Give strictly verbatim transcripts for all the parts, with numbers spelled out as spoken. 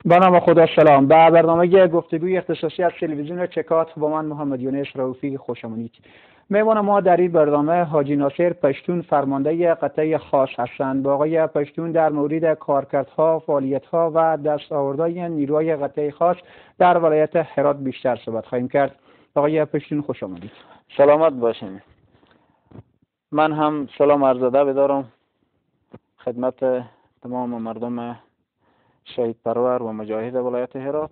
با نام خدا. سلام. به برنامه گفتگوی اختصاصی از تلویزیون چکات با من محمد یونس رؤوفی خوش آمدید. مهمان ما در این برنامه حاجی ناصر پشتون فرمانده قطعه خاص هستند. با آقای پشتون در مورد کارکردها، فعالیت‌ها و دستاوردهای نیروهای قطعه خاص در ولایت هرات بیشتر صحبت خواهیم کرد. آقای پشتون خوش آمدید. سلامت باشین. من هم سلام عرض ادب دارم خدمت تمام مردم شهید پرور و مجاهد ولایت هرات.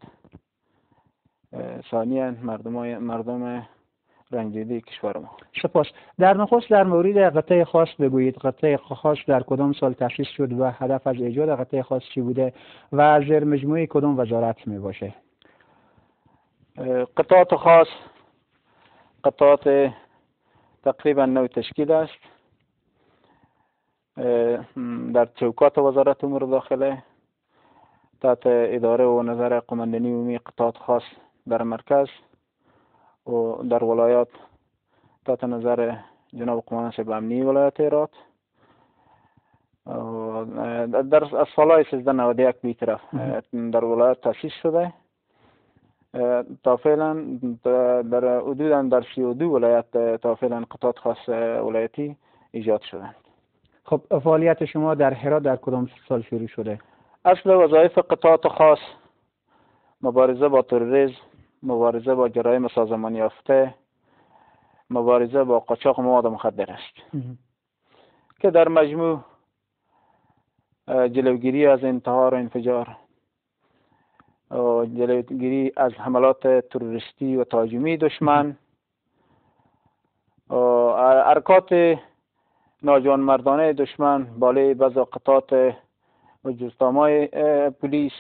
ثانیاً مردم مردم رنجیده کشور ما. سپاس. در نخست در مورد قطعه خاص بگویید. قطعه خاص در کدام سال تأسیس شد و هدف از ایجاد قطعه خاص چی بوده و زیر مجموعه کدام وزارت می باشه؟ قطعات خاص قطعات تقریبا نوع تشکیل است. در چوکات وزارت امور داخله تحت اداره و نظر قماندانی عمومی قطعات خاص در مرکز و در ولایات تحت نظر جناب قماندان شعب امنی ولایت هرات. در از سال سیزده نود و یک به طرف در ولایت تأسیس شده. تا فعلا در حدوداً در سی و دو ولایت تا فعلا قطعات خاص ولایتی ایجاد شدند. خب فعالیت شما در هرات در کدام سال شروع شده؟ اصل وظایف قطعات خاص مبارزه با تروریسم، مبارزه با جرایم سازمان یافته، مبارزه با قاچاق مواد مخدر است که در مجموع جلوگیری از انتحار و انفجار، جلوگیری از حملات تروریستی و تهاجمی دشمن، حرکات ناجوانمردانه دشمن بالای بعض قطعات و جزتامای پلیس.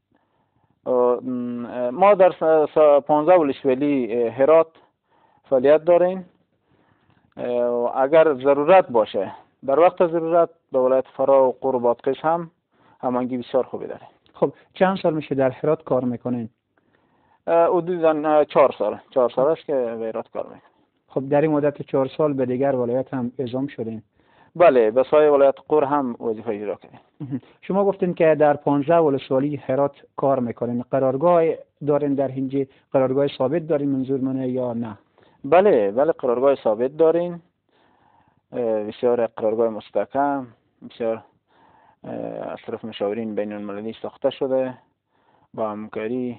ما در پانزده ولسوالی هرات فعالیت داریم. اگر ضرورت باشه در وقت ضرورت به ولایت فرا و قور و بادغیس هم هماهنگی بسیار خوبی داریم. خب چند سال میشه در هرات کار میکنین؟ حدوداً چهار سال چهار سال است که به هرات کار میکنیم. خب در این مدت چهار سال به دیگر ولایت هم اعزام شدین؟ بله، به سایر ولایت قور هم وظیفه اجرا کردیم. شما گفتین که در پانزده ولسوالی هرات کار میکنین. قرارگاه دارین در اینجا؟ قرارگاه ثابت دارین منظور منه یا نه؟ بله بله قرارگاه ثابت دارین. بسیار قرارگاه مستحکم، بسیار از طرف مشاورین بین المللی ساخته شده با همکاری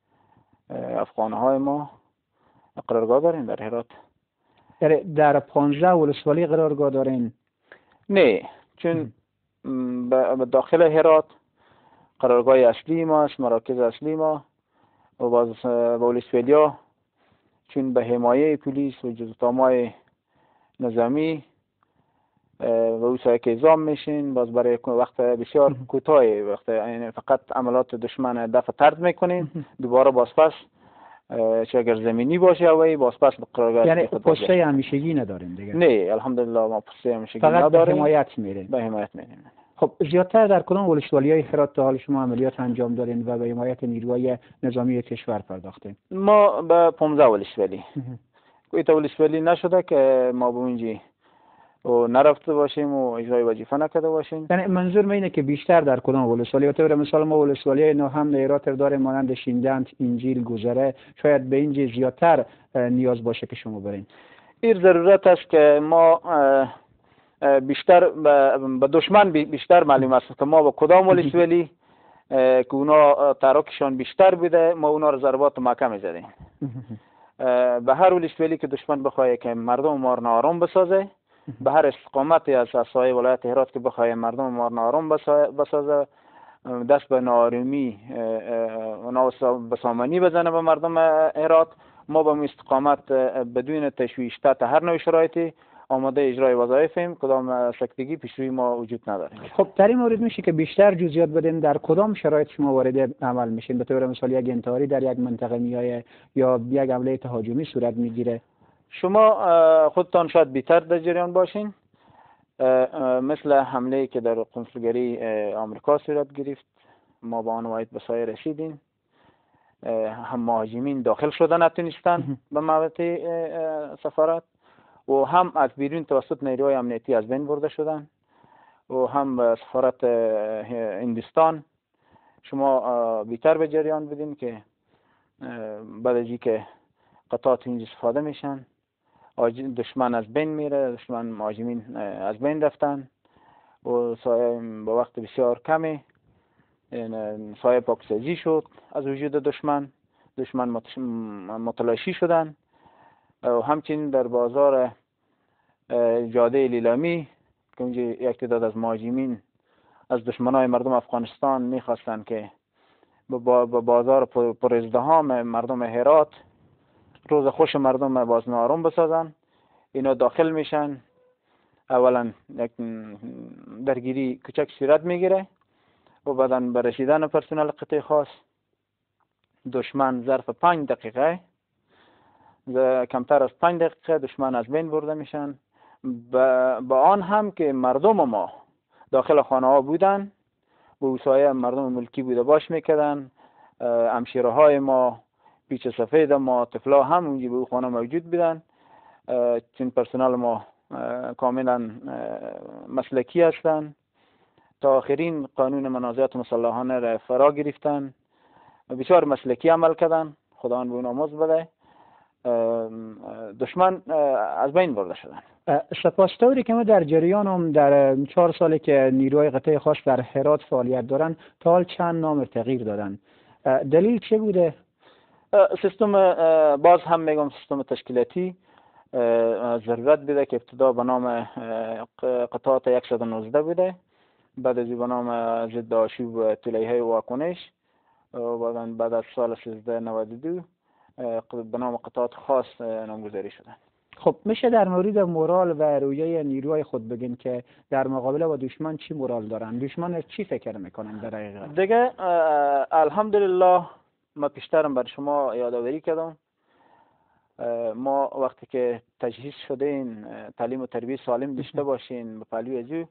افغانه های ما. قرارگاه دارین در هرات؟ در در پانزده ولسوالی قرارگاه دارین؟ نه، چون به داخل هرات قرارگاه اصلی ما است، مراکز اصلی ما و باز ولسوالیا چون به حمایه پلیس و جزتامای نظامی و او سایه که اعزام میشین، باز برای وقت بسیار کوتاهی وقت یعنی فقط عملات دشمن دفع طرد میکنین، دوباره بازپس چه اگر زمینی باشه اوی بازپس به قرارگاه. یعنی پسته همیشگی نداریم دیگه؟ نه الحمدلله ما پسته همیشگی فقط نداریم. به حمایت میرین؟ به حمایت میرین. خب زیادتر در کدام ولسوالی های هرات تا حال شما عملیات انجام دارین و به حمایت نیروهای نظامی کشور پرداختین؟ ما به پانزده ولسوالی کوئی تا ولسوالی نشده که ما به اونجی و نرفته باشیم و اجرای وظیفه نکرده باشیم. یعنی منظور من اینه که بیشتر در کدام ولسوالی؟ به مثال ما ولسوالی نو هم هرات داریم مانند شیندند، انجیل، گذره، شاید به اینجا زیادتر نیاز باشه که شما برین. این ضرورت است که ما بیشتر به دشمن بیشتر معلوم است که ما با کدام ولسوالی که اونا تحرکشان بیشتر بوده ما اونا رو ضربات محکم می‌زدیم. به هر ولسوالی که دشمن بخواد که مردم ما رو ناآرام بسازه، به هر استقامتی از سایه ولایت هرات که بخواد مردم ما رو ناآرام بسازه، دست به ناآرامی و نابسامانی بزنه به مردم هرات، ما به استقامت بدون تشویش تحت هر نوع شرایطی آماده اجرای وظایفیم. کدام سکتگی پیش روی ما وجود نداره. خب در این مورد میشه که بیشتر جزئیات بدین در کدام شرایط شما وارد عمل میشین؟ به طور مثال یک انتحاری در یک منطقه میایه یا یک حمله تهاجمی صورت میگیره؟ شما خودتان شاید بیشتر در جریان باشین. مثل حمله که در قنسولگری آمریکا صورت گرفت، ما با آن واحد به سایه رسیدیم. هم مهاجمین داخل شدن نتونستن به محوطه سفارت و هم از بیرون توسط نیروهای امنیتی از بین برده شدن و هم به سفارت هندوستان شما بیتر به جریان بدین که بعد از که قطعات اینجا استفاده میشن، دشمن از بین میره، دشمن مهاجمین از بین رفتن و سایه با وقت بسیار کمی سایه پاکسازی شد از وجود دشمن، دشمن متلاشی شدن. و همچنین در بازار جاده لیلامی که اونجا یک تعداد از مهاجمین از دشمنای مردم افغانستان میخواستن که با بازار پر ازدحام مردم هرات روز خوش مردم باز نارم بسازن، اینا داخل میشن. اولا یک درگیری کوچک صورت میگیره و بعدا به رسیدن پرسنل قطعه خاص دشمن ظرف پنج دقیقه کمتر از پنج دقیقه دشمن از بین برده میشن. با آن هم که مردم ما داخل خانه ها بودن و وسایل مردم ملکی بوده باش میکردن، همشیره های ما، پیچ سفید ما، طفلا هم اونجا به خانه موجود بودن. چون پرسنل ما کاملا مسلکی هستند، تا آخرین قانون منازعات مسلحانه را فرا گرفتن، بسیار مسلکی عمل کردن، خداوند به اونا مزد بده. دشمن از بین برده شدن. سپاسطوری که ما در جریان هم در چهار سالی که نیروهای قطعه خاص در هرات فعالیت دارن تا حال چند نام تغییر دادن، دلیل چه بوده؟ سیستم باز هم میگم سیستم تشکیلاتی ضرورت بوده که ابتدا به نام قطعات صد و نوزده بوده، بعد از به نام ضد آشوب طلایه واکنش و بعد بعد از سال سیزده نود و دو به نام قطعات خاص نامگذاری شدن. خب میشه در مورد مورال و رویه نیروهای خود بگین که در مقابله با دشمن چی مورال دارن؟ دشمن چی فکر میکنن در حقیقت؟ دیگه الحمدلله ما پیشترم بر شما یادآوری کردم، ما وقتی که تجهیز شدین تعلیم و تربیت سالم داشته باشین به پهلوی ازو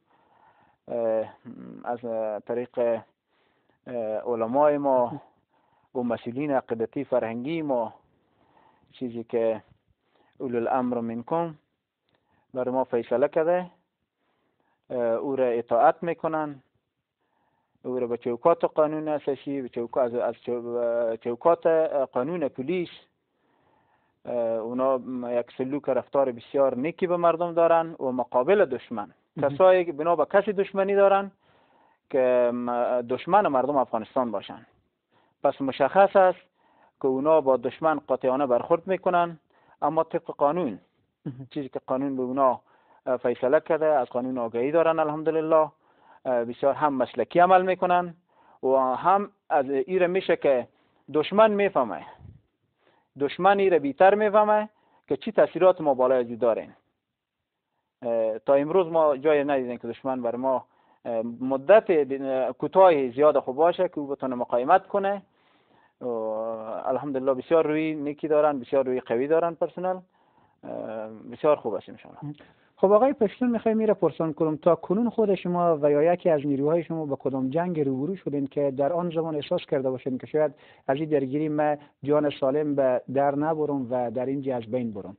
از طریق علمای ما و مسئولین عقیدتی فرهنگی ما، چیزی که اولو الامر منکم برای ما فیصله کرده، او را اطاعت میکنن، او را به چوکات قانون اساسی، به چوکات از چوکات قانون پلیس اونا یک سلوک رفتار بسیار نیکی به مردم دارن و مقابل دشمن کسایی که بنا به کسی دشمنی دارن که دشمن مردم افغانستان باشن. پس مشخص است که اونا با دشمن قاطعانه برخورد میکنن، اما طبق قانون، چیزی که قانون به اونا فیصله کرده، از قانون آگاهی دارن الحمدلله، بسیار هم مسلکی عمل میکنن و هم از ایره میشه که دشمن میفهمه، دشمن ایره بیتر میفهمه که چی تاثیرات ما بالای ازو دارین. تا امروز ما جای ندیدیم که دشمن بر ما مدت کوتاه زیاد خوب باشه که او بتونه مقاومت کنه. الحمدلله بسیار روی نیکی دارن، بسیار روی قوی دارن، پرسنل بسیار خوب است انشاءالله. خب آقای پشتون میخوایم میره پرسان کنم تا کنون خود شما و یا یکی از نیروهای شما با کدام جنگ روبرو شدین که در آن زمان احساس کرده باشین که شاید از این درگیری من جان سالم به در نبرم و در اینجا از بین برم؟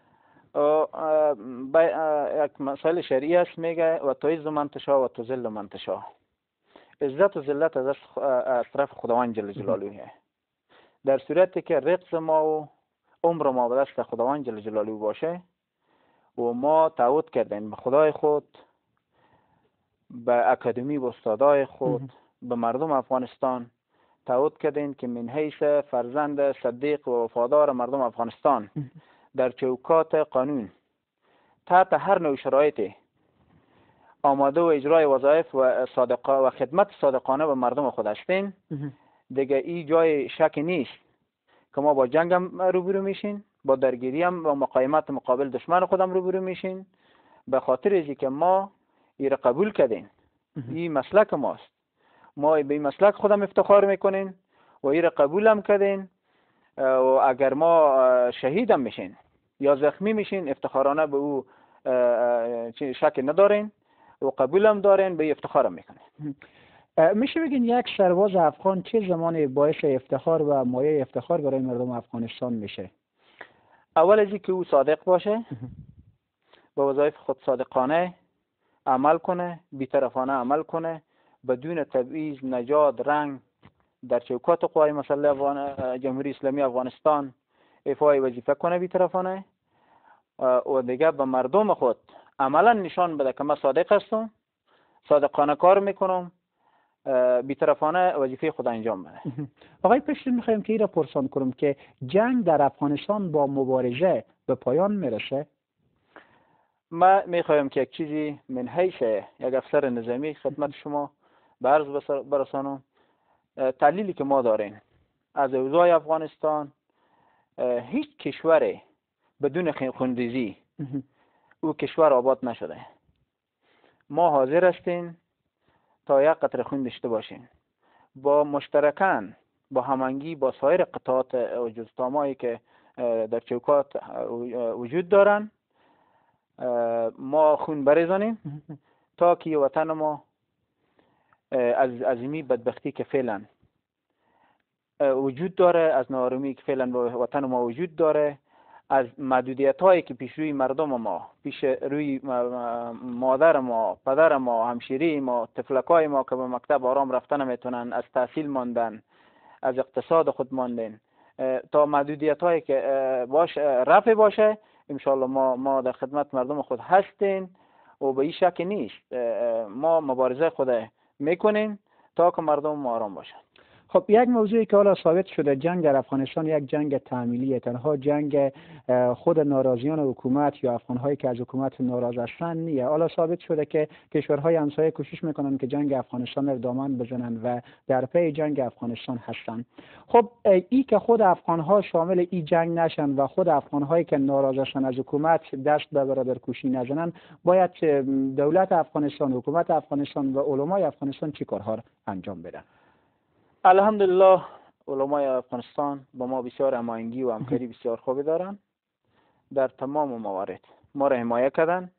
یک مسئله شرعی است، میگه و تعز من تشاء و تذل من تشاء. عزت و ذلت از از طرف خداوند جل جلاله. در صورتی که رزق ما و عمر ما به دست خداوند جل جلاله باشه و ما تعهد کردیم به خدای خود، به اکادمی و استادای خود، به مردم افغانستان تعهد کردیم که من حیث فرزند صدیق و وفادار مردم افغانستان در چوکات قانون تحت هر نوع شرایطی آماده و اجرای وظایف و صادقه و خدمت صادقانه به مردم خود هستیم. دیگه این جای شک نیست که ما با جنگ هم روبرو میشین، با درگیری هم و مقاومت مقابل دشمن خودم روبرو میشین، به خاطر اینکه که ما این قبول کردیم، این مسلک ماست، ما به این مسلک خودم افتخار میکنین و این قبول هم کردین و اگر ما شهید هم میشین یا زخمی میشین افتخارانه به او شک ندارین و قبول هم دارین، به افتخار هم میکنین. میشه بگین یک سرباز افغان چه زمانی باعث افتخار و مایه افتخار برای مردم افغانستان میشه؟ اول از اینکه او صادق باشه، به وظایف خود صادقانه عمل کنه، بی‌طرفانه عمل کنه، بدون تبعیض، نژاد، رنگ در چوکات قوای مسلح افغان جمهوری اسلامی افغانستان ایفای وظیفه کنه بی‌طرفانه و دیگه به مردم خود عملا نشان بده که من صادق هستم، صادقانه کار میکنم، بی‌طرفانه وظیفه خود انجام بده. آقای پشتون میخوایم که این را پرسان کنم که جنگ در افغانستان با مبارزه به پایان میرسه؟ ما میخوایم که یک چیزی من حیث یک افسر نظامی خدمت شما به عرض برسانم. تحلیلی که ما داریم از اوضاع افغانستان، هیچ کشوری بدون خونریزی او کشور آباد نشده. ما حاضر هستیم تا یک قطره خون داشته باشیم، با مشترکاً با همانگی با سایر قطعات و جزتامایی که در چوکات وجود دارن ما خون بریزانیم تا که وطن ما از عظیمی بدبختی که فعلا وجود داره، از ناآرامی که فعلا وطن ما وجود داره، از محدودیت هایی که پیش روی مردم ما، پیش روی مادر ما، پدر ما، همشیری ما، تفلکای ما که به مکتب آرام رفتن نمیتونن، از تحصیل ماندن، از اقتصاد خود ماندن، تا محدودیت هایی که باش رفع باشه، انشالله ما ما در خدمت مردم خود هستیم و به این شک نیست. ما مبارزه خود میکنیم تا که مردم ما آرام باشن. خب یک موضوعی که حالا ثابت شده جنگ در افغانستان یک جنگ تعمیلیه، تنها جنگ خود ناراضیان حکومت یا افغان‌هایی که از حکومت ناراض هستند نیه. حالا ثابت شده که کشورهای همسایه کوشش میکنن که جنگ افغانستان رو دامن بزنن و در پی جنگ افغانستان هستند. خب ای که خود افغان‌ها شامل این جنگ نشن و خود افغان‌هایی که ناراض هستند از حکومت دست به برادرکشی نزنن، باید دولت افغانستان، حکومت افغانستان و علمای افغانستان چی کارها انجام بدن؟ الحمدلله علمای افغانستان با ما بسیار هماهنگی و همکاری بسیار خوبی دارن. در تمام موارد ما را حمایت کردن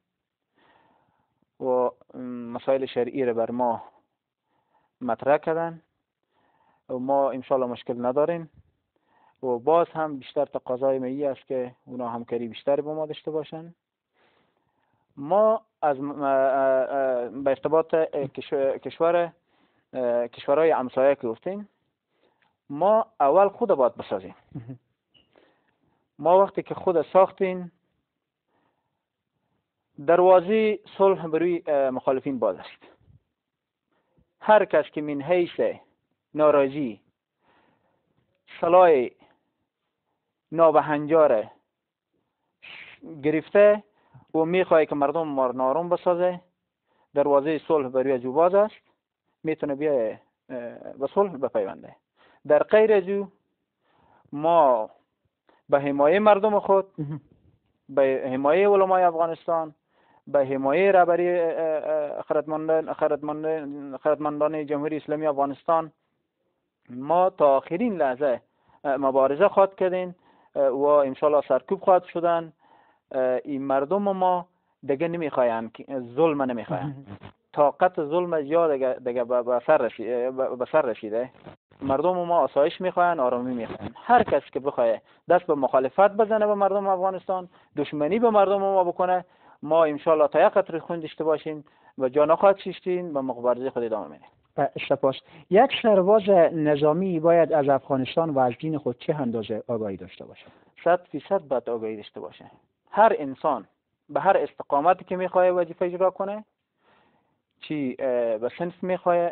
و مسائل شرعی را بر ما مطرح کردن و ما انشالله مشکل نداریم و باز هم بیشتر تقاضای می است که اونا همکاری بیشتر با ما داشته باشن. ما از به ارتباط کشور کشورهای همسایه که گفتیم، ما اول خود باید بسازیم. ما وقتی که خود ساختیم دروازه صلح بروی مخالفین باز است. هر کس که من حیث ناراضی سلاح نابهنجار گرفته و میخواه که مردم ما نارم بسازه، دروازه صلح بروی جو باز است، میتونه بیای به صلح بپیونده. در غیر از او ما به حمایه مردم خود، به حمایه علمای افغانستان، به حمایه رهبری خردمندان خردمندان خردمندان جمهوری اسلامی افغانستان ما تا آخرین لحظه مبارزه خواهد کردیم و انشالله سرکوب خواهد شدن. این مردم ما دیگه نمیخواین، ظلم نمیخواین، طاقت ظلم یا دیگه دیگه به سر رسیده به سر رسیده. مردم ما آسایش میخواین، آرامی میخواین. هر کس که بخواد دست به مخالفت بزنه به مردم افغانستان، دشمنی به مردم ما بکنه، ما ان شاء الله تا یک قطره خون داشته باشیم و جا نخواهد شیشتین و مبارزه خود ادامه میدیم. سپاس. یک سرباز نظامی باید از افغانستان و از دین خود چه اندازه آگاهی داشته باشه؟ صد فیصد باید آگاهی داشته باشه. هر انسان به هر استقامتی که میخواد وظیفه اجرا کنه، چی به صنف میخواد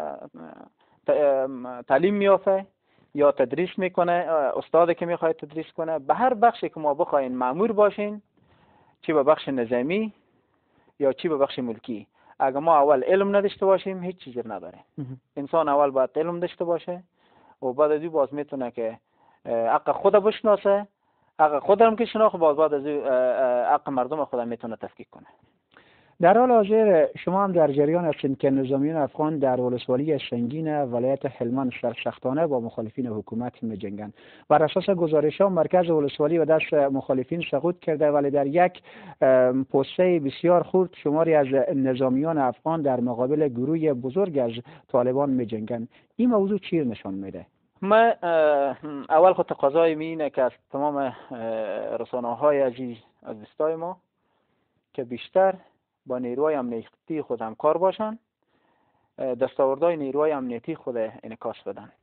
تعلیم میافه یا تدریس میکنه، استادی که میخواد تدریس کنه، به هر بخشی که ما بخواین مأمور باشین، چی به بخش نظامی یا چی به بخش ملکی، اگر ما اول علم نداشته باشیم هیچ چیزی نداره. انسان اول باید علم داشته باشه و بعد از او باز میتونه که حق خود بشناسه، حق خود هم که شناخت، باز بعد از او حق مردم خود میتونه تفکیک کنه. در حال حاضر شما هم در جریان هستید که نظامیان افغان در ولسوالی سنگین ولایت هلمند سرسختانه با مخالفین حکومت می‌جنگند. بر اساس گزارش‌ها مرکز ولسوالی و دست مخالفین سقوط کرده، ولی در یک پوسته بسیار خرد شماری از نظامیان افغان در مقابل گروه بزرگ از طالبان می‌جنگند. این موضوع چی نشان میده؟ ما اول خود تقاضای می اینه که از تمام رسانه‌های عزیز از دوستای ما که بیشتر با نیروهای امنیتی خود همکار باشن دستاوردهای نیروهای امنیتی خود انعکاس بدن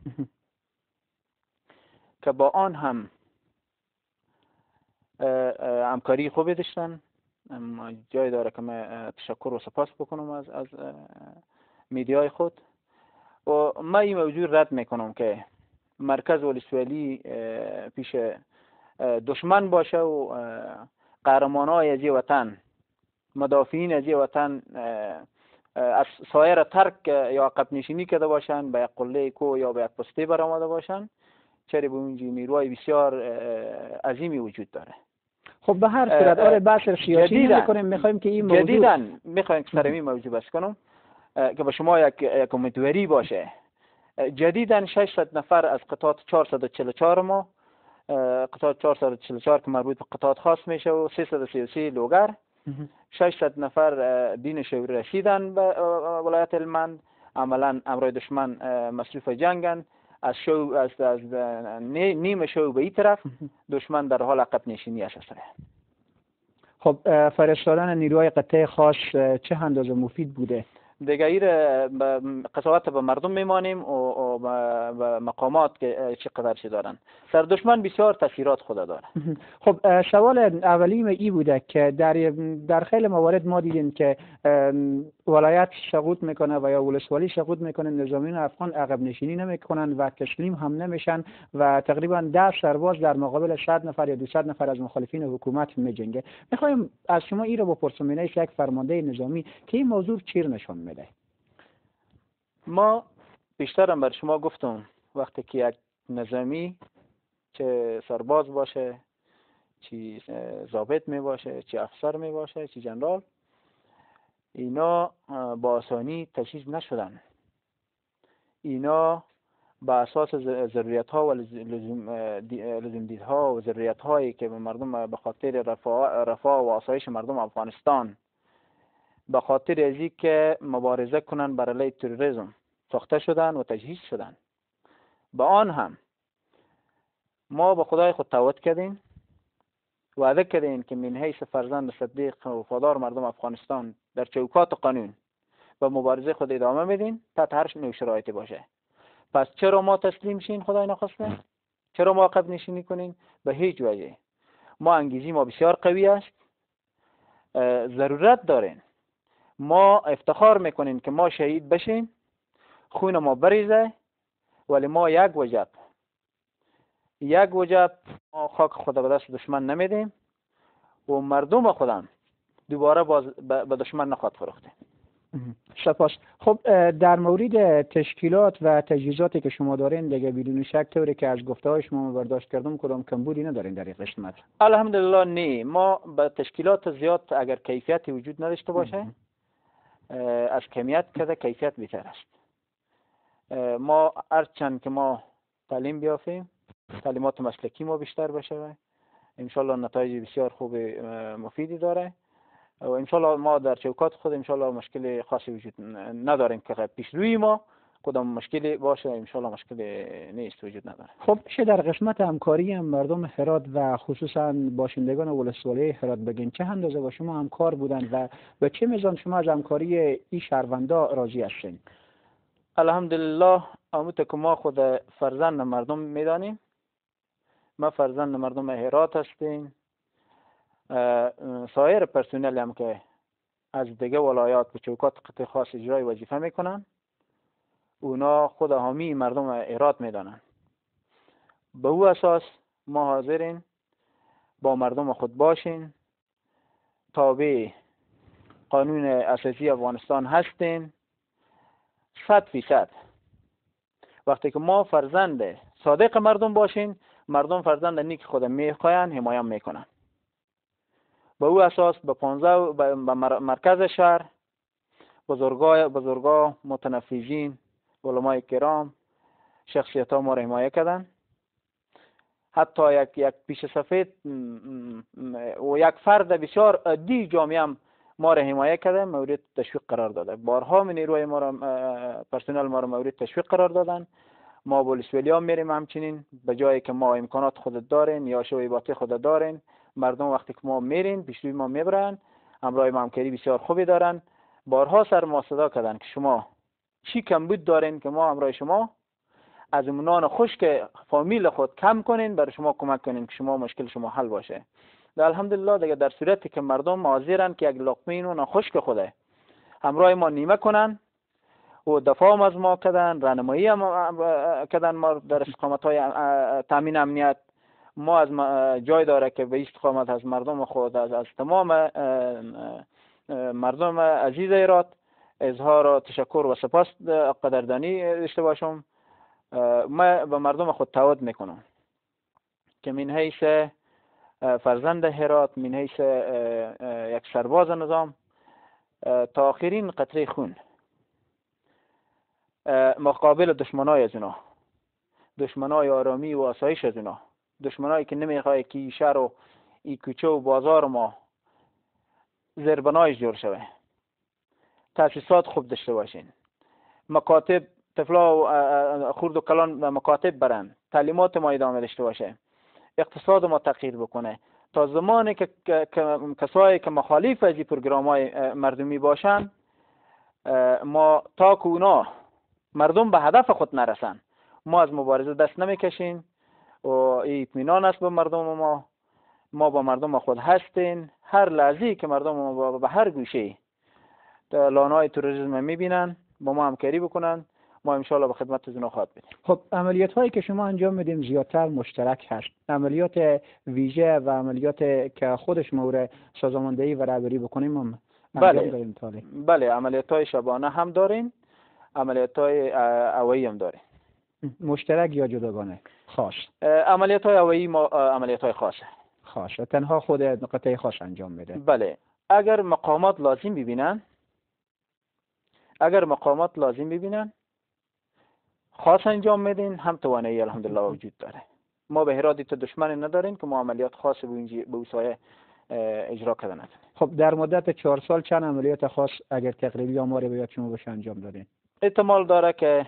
که با آن هم همکاری خوبی داشتن. جای داره که من تشکر و سپاس بکنم از از میدیای خود. و من این موضوع رد میکنم که مرکز ولسوالی پیش دشمن باشه و قهرمانای از وطن، مدافعین از وطن از سایر ترک یا عقب نشینی کرده باشن، به یک قله کو یا به یک پسته برآمده باشن. چرا به اونجا نیروهای بسیار عظیمی وجود داره. خب به هر صورت آره بحث سیاسی نمی‌کنیم، می‌خوایم که این موضوع جدیداً می‌خوایم که سر این موضوع بحث کنم که به شما یک یک امیدواری باشه. جدیداً ششصد نفر از قطعات چهارصد و چهل و چهار ما، قطعات چهارصد و چهل و چهار که مربوط به قطعات خاص میشه و سیصد و سی و سه لوگر، ششصد نفر دین شوری رسیدن به ولایت هلمند، عملاً امرای دشمن مصروف جنگن. از شو از از نیم شو به این طرف دشمن در حال عقب نشینی است. خب فرستادن نیروهای قطعه خاص چه اندازه مفید بوده؟ دیگه ایر قضاوت به مردم میمانیم و به مقامات که چقدر چی دارن. سر دشمن بسیار تاثیرات خود داره. خب سوال اولیم ای بوده که در در خیلی موارد ما دیدیم که ولایت سقوط میکنه و یا ولسوالی سقوط میکنه، نظامیون افغان عقب نشینی نمیکنن و تسلیم هم نمیشن و تقریبا ده سرباز در مقابل صد نفر یا دویست نفر از مخالفین حکومت میجنگه. میخوایم از شما این رو بپرسیم، یک فرمانده نظامی که این موضوع چیر نشون میده. ما بیشترم بر شما گفتم وقتی که یک نظامی چه سرباز باشه، چی ضابط می باشه، چی افسر می باشه، چی جنرال، اینا با آسانی تجهیز نشدن. اینا با اساس ضروریت ها و لزوم دیدها و ضروریت هایی که مردم به خاطر رفاه, رفاه و آسایش مردم افغانستان، به خاطر ازی که مبارزه کنن بر علیه تروریسم ساخته شدن و تجهیز شدن. با آن هم ما به خدای خود توبه کردیم، وعده کردیم که من حیث فرزند صدیق و وفادار مردم افغانستان در چوکات قانون به مبارزه خود ادامه میدیم تحت هر نوع شرایطی باشه. پس چرا ما تسلیم شیم خدای نخواسته؟ چرا ما عقب نشینی کنیم؟ به هیچ وجه. ما انگیزی ما بسیار قوی است، ضرورت داریم. ما افتخار میکنیم که ما شهید بشیم، خون ما بریزه، ولی ما یک وجب یک وجب ما خاک خود به دست دشمن نمیدیم و مردم خودم دوباره باز به دشمن نخواد فروختیم. سپاس. خب در مورد تشکیلات و تجهیزاتی که شما دارین دیگه بدون شک طوری که از گفته های شما برداشت کردم کدام کمبودی ندارین در این قسمت؟ الحمدلله نه. ما به تشکیلات زیاد اگر کیفیتی وجود نداشته باشه از کمیت کده کیفیت بیشتر است. ما هرچند که ما تعلیم بیافیم، تعلیمات مسلکی ما بیشتر بشه، انشالله نتایج بسیار خوب مفیدی داره و انشالله ما در چوکات خود انشالله مشکل خاصی وجود نداریم که پیش روی ما کدام مشکلی باشه انشالله مشکل نیست وجود نداره. خب میشه در قسمت همکاری هم مردم هرات و خصوصا باشندگان ولسوالی هرات بگین چه اندازه با شما همکار بودن و به چه میزان شما از همکاری این شهروندا راضی هستین؟ الحمدلله آموزه که ما خود فرزند مردم میدانیم. ما فرزند مردم هرات هستیم. سایر پرسنل هم که از دیگه ولایات به چوکات قطع خاص اجرای وظیفه میکنن اونا خود حامی مردم هرات میدانن. به او اساس ما حاضرین با مردم خود باشین، تابع قانون اساسی افغانستان هستین صد فیصد. وقتی که ما فرزند صادق مردم باشین، مردم فرزند نیک خود میخواین حمایت میکنن. به او اساس به پانزده به مرکز شهر بزرگای بزرگا متنفذین علمای کرام شخصیت ها ما را حمایت کردن. حتی یک یک پیش سفید و یک فرد بسیار عادی جامعه هم ما را حمایت کرده، مورد تشویق قرار داده. بارها من نیروی ما را پرسنل ما را مورد تشویق قرار دادن. ما ولسوالی ها میریم همچنین به جایی که ما امکانات خود دارین یا شویباتی خود دارین، مردم وقتی که ما میرین پیش روی ما میبرن، همراه همکاری بسیار خوبی دارن. بارها سر ما صدا کردن که شما چی کمبود دارین که ما همراه شما از نان خشک فامیل خود کم کنین، برای شما کمک کنین که شما مشکل شما حل باشه. و الحمدلله دیگه در صورتی که مردم حاضرن که یک لقمه نان خشک خوده همراه ما نیمه کنن و دفاع از ما کردن، راهنمایی کردن ما در استقامت‌های تامین امنیت، ما از جای داره که به استقامت از مردم خود از, از تمام مردم عزیز ایراد اظهار تشکر و سپاس قدردانی داشته باشم. ما به مردم خود تعهد میکنم که من حیث فرزند هرات، من حیث یک سرباز نظام، تا آخرین قطره خون مقابل دشمنای از اونا، دشمنای آرامی و آسایش از اونا، دشمنایی که نمیخواه که شهر و ای کوچه و بازار ما زربنایش جور شوه، تاسیسات خوب داشته باشین، مکاتب طفلا و خرد و کلان مکاتب برن، تعلیمات ما ادامه داشته باشه، اقتصاد ما تغییر بکنه. تا زمانی که کسایی که مخالف از این پروگرام‌های مردمی باشن، ما تا که اونا مردم به هدف خود نرسن ما از مبارزه دست نمیکشیم و اطمینان است به مردم ما. ما با مردم خود هستیم. هر لحظه‌ای که مردم ما به هر گوشه لانه‌های تروریسم میبینن با ما همکاری بکنن، ما ان شاءالله به خدمت از اونا خواهد بدیم. خب عملیات هایی که شما انجام میدیم زیادتر مشترک هست، عملیات ویژه و عملیات که خودش مورد سازماندهی و رهبری بکنیم هم بله بله عملیات های شبانه هم داریم، عملیات های هوایی هم داریم. مشترک یا جداگانه؟ خاص. عملیات های هوایی ما عملیات های خاصه. خاصه تنها خود قطعه خاص انجام میده. بله اگر مقامات لازم ببینن اگر مقامات لازم ببینن خاص انجام میدین، هم توانایی الحمدلله وجود داره. ما به هرات تو دشمن نداریم که ما عملیات خاص به اینجا به وسایل اجرا کردن. خب در مدت چهار سال چند عملیات خاص اگر تقریبی آماری به یاد شما باشه انجام دادین؟ احتمال داره که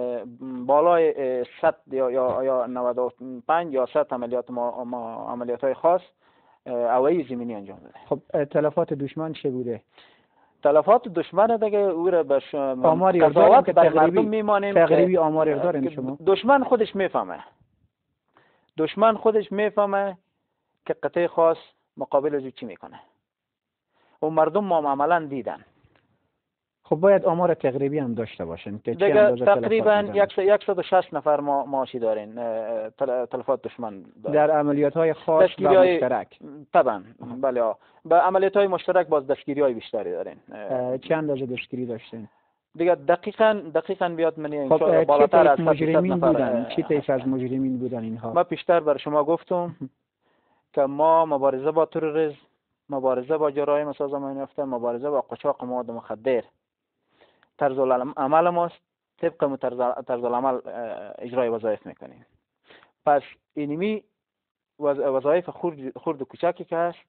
بالای صد یا یا یا نود و پنج یا صد عملیات ما, ما عملیات های خاص هوایی زمینی انجام داده. خب تلفات دشمن چه بوده؟ تلفات دشمن دیگه او را به آماری داریم که تقریبی میمانیم تقریبی آماری دارین شما؟ دشمن خودش میفهمه دشمن خودش میفهمه که قطعه خاص مقابل از چی میکنه و مردم ما عملا دیدن. خب باید آمار تقریبی هم داشته باشین که دیگه تقریبا صد و شصت نفر ما ماشی دارین تلفات دشمن دارین. در عملیات های خاص و مشترک طبعا بله به عملیات های مشترک باز دستگیری های بیشتری دارین. چند اندازه دستگیری داشتین؟ دیگه دقیقاً دقیقاً بیاد من خب بالاتر از مجرمین بودن. چی طیف از مجرمین بودن اینها؟ ما پیشتر بر شما گفتم که ما مبارزه با تروریسم، مبارزه با جرایم سازمان یافته، مبارزه با قاچاق مواد مخدر طرز عمل ماست. طبق طرز العمل اجرای وظایف میکنیم. پس اینمی وظایف خرد خرد و کوچکی که هست،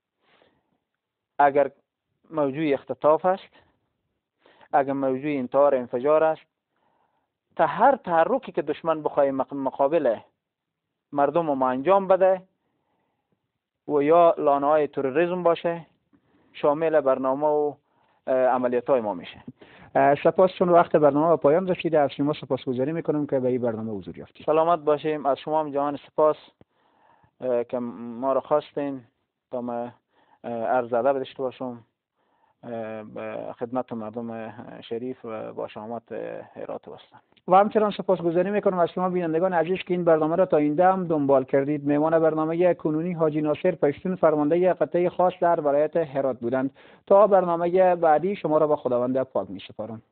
اگر موضوع اختطاف است، اگر موضوع انتحار انفجار است، تا هر تحرکی که دشمن بخواه مقابل مردم ما انجام بده و یا لانه‌های تروریسم باشه، شامل برنامه و عملیات های ما میشه. سپاس، چون وقت برنامه به پایان رسیده از شما سپاسگزاری میکنم که به این برنامه حضور یافتید. سلامت باشیم. از شما هم جهان سپاس که ما را خواستین تا ما عرض ادب داشته باشم به خدمت مردم شریف و با شامت هرات وستان. و همچنان سپاسگزاری میکنم از شما بینندگان عزیز که این برنامه را تا اینجا هم دنبال کردید. مهمان برنامه کنونی حاجی ناصر پشتون، فرمانده قطعه خاص در ولایت هرات بودند. تا برنامه بعدی شما را به خداوند پاک میسپارم.